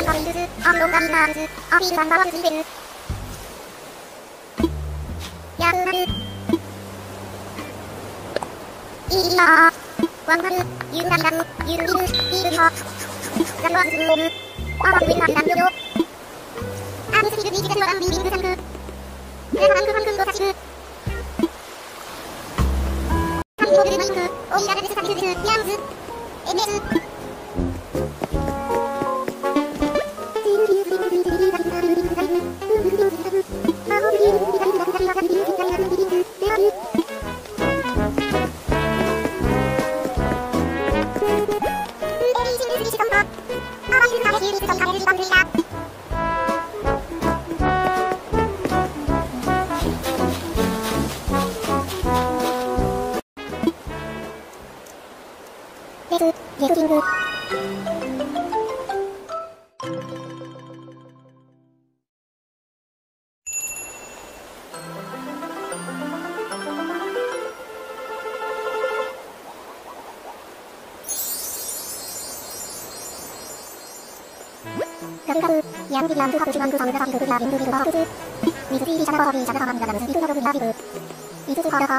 ンカミングス、アンロンガミナーズ、アピールサンバーズリベル。ヤフーマル。イーマー。ワンマル、ユーナリラム、ユーリル、ビールリハ。ザルワーズスムーム。アーマルウェンマルダンヨヨ。アームスキルビーチゼスワランビービングサンク。レハンクファンクンドサシル。カミホグルマインク、オイラレルスサビルズ、ヤンズ。エメス。ゲクリング。ガルガル、ヤンビリアンクハプシュバンクサムダサビルクリアビンクビルバークス。ミズティーリシャナバービーシャナハマミラダムスビルノブリアビル。イズツハラハ。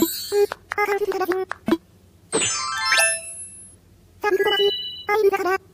サブクトラス、アイルザカダ。